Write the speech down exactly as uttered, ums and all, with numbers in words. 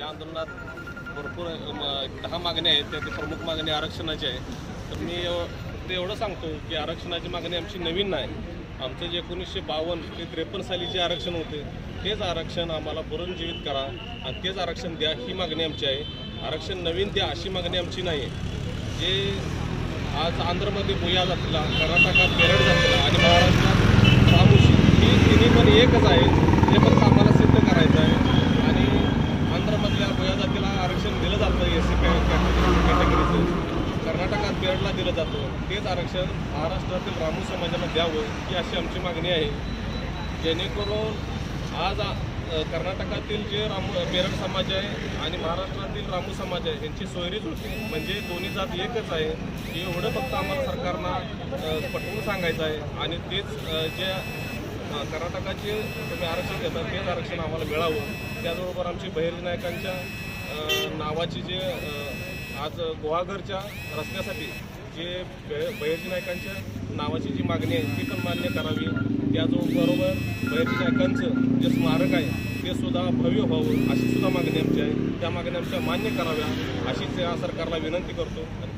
या आंदोलनात भरपूर दहा मागण्या आहेत, त्यातील प्रमुख मागणी आरक्षणाची आहे। तर मी ते एवढं सांगतो की आरक्षणाची मागणी आमची नवीन नाही। आमचं जे एकोणीसशे बावन्न ते त्रेपन्न साली जे आरक्षण होते तेच आरक्षण आम्हाला पुनर्जीवित करा आणि तेच आरक्षण द्या ही मागणी आमची आहे। आरक्षण नवीन द्या अशी मागणी आमची नाही आहे। जे आज आंध्रमध्ये भुया जातीला, कर्नाटकात केरळ जातीला आणि महाराष्ट्रात रामोशी ही तिन्ही पण एकच आहे। ते फक्त आम्हाला सिद्ध करायचं आहे आणि आंध्रमधल्या भुया जातीला आरक्षण दिलं जातं एस सी कॅटेगरीचं, कर्नाटकात केरळला दिलं जातं तेच आरक्षण महाराष्ट्रातील रामू समाजाला द्यावं ही अशी आमची मागणी आहे। जेणेकरून आज कर्नाटकातील जे रामू केरळ समाज आहे आणि महाराष्ट्रातील रामू समाज आहे यांची सोयरीच होती, म्हणजे दोन्ही जात एकच आहे हे एवढं फक्त आम्हाला सरकारना पटवून सांगायचं आहे। आणि तेच जे कर्नाटकाचे तुम्ही आरक्षण देतात तेच आरक्षण आम्हाला मिळावं। त्याचबरोबर आमची बहिर्जी नायकांच्या नावाची जे आज गुहागरच्या रस्त्यासाठी जे बहिर्जी नायकांच्या नावाची जी मागणी आहे ती पण मान्य करावी। त्याचबरोबर बहिर्जी नायकांचं जे स्मारक आहे ते सुद्धा भव्य व्हावं अशी सुद्धा मागणी आमची आहे। त्या मागण्या आमच्या मान्य कराव्या अशीच या सरकारला विनंती करतो।